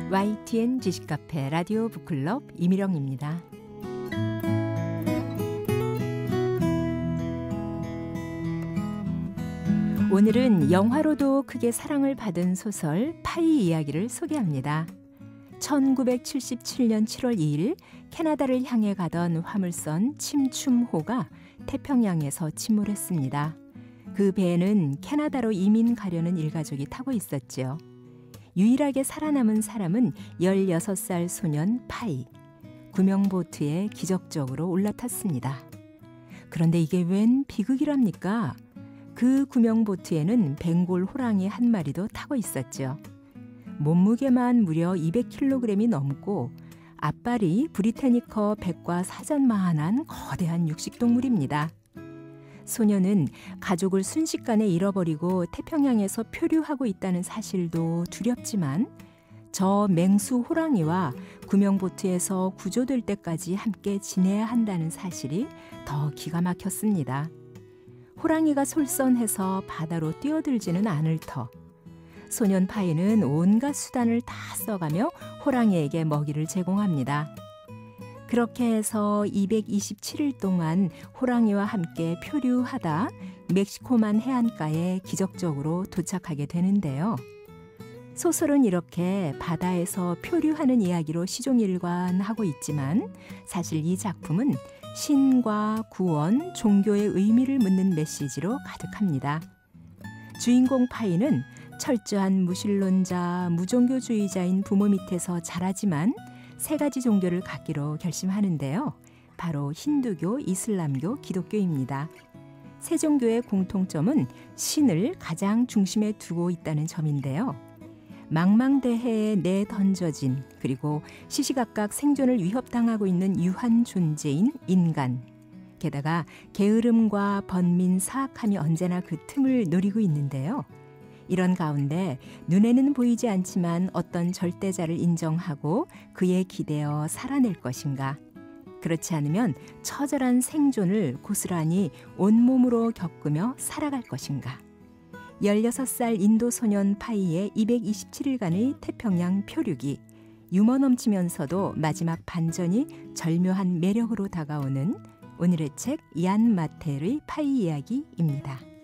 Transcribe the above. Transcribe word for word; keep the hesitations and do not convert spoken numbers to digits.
와이티엔 지식카페 라디오 북클럽 이미령입니다. 오늘은 영화로도 크게 사랑을 받은 소설 파이 이야기를 소개합니다. 천구백칠십칠 년 칠월 이일 캐나다를 향해 가던 화물선 침춤호가 태평양에서 침몰했습니다. 그 배에는 캐나다로 이민 가려는 일가족이 타고 있었지요. 유일하게 살아남은 사람은 열여섯 살 소년 파이. 구명보트에 기적적으로 올라탔습니다. 그런데 이게 웬 비극이랍니까? 그 구명보트에는 벵골 호랑이 한 마리도 타고 있었죠. 몸무게만 무려 이백 킬로그램이 넘고 앞발이 브리테니커 백과 사전마한한 거대한 육식동물입니다. 소녀는 가족을 순식간에 잃어버리고 태평양에서 표류하고 있다는 사실도 두렵지만 저 맹수 호랑이와 구명보트에서 구조될 때까지 함께 지내야 한다는 사실이 더 기가 막혔습니다. 호랑이가 솔선해서 바다로 뛰어들지는 않을 터. 소년 파이는 온갖 수단을 다 써가며 호랑이에게 먹이를 제공합니다. 그렇게 해서 이백이십칠 일 동안 호랑이와 함께 표류하다 멕시코만 해안가에 기적적으로 도착하게 되는데요. 소설은 이렇게 바다에서 표류하는 이야기로 시종일관하고 있지만 사실 이 작품은 신과 구원, 종교의 의미를 묻는 메시지로 가득합니다. 주인공 파이는 철저한 무신론자, 무종교주의자인 부모 밑에서 자라지만 세 가지 종교를 갖기로 결심하는데요. 바로 힌두교, 이슬람교, 기독교입니다. 세 종교의 공통점은 신을 가장 중심에 두고 있다는 점인데요. 망망대해에 내던져진 그리고 시시각각 생존을 위협당하고 있는 유한 존재인 인간. 게다가 게으름과 번민, 사악함이 언제나 그 틈을 노리고 있는데요. 이런 가운데 눈에는 보이지 않지만 어떤 절대자를 인정하고 그에 기대어 살아낼 것인가. 그렇지 않으면 처절한 생존을 고스란히 온몸으로 겪으며 살아갈 것인가. 열여섯 살 인도 소년 파이의 이백이십칠 일간의 태평양 표류기. 유머 넘치면서도 마지막 반전이 절묘한 매력으로 다가오는 오늘의 책 이안 마텔의 파이 이야기입니다.